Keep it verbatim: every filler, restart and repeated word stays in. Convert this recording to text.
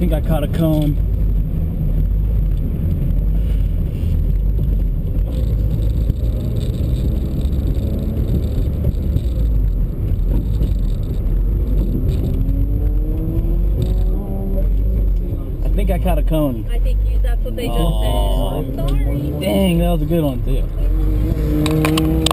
think I caught a cone. I think I caught a cone. I think you, that's what they just Oh. said. I'm sorry. Dang, that was a good one too.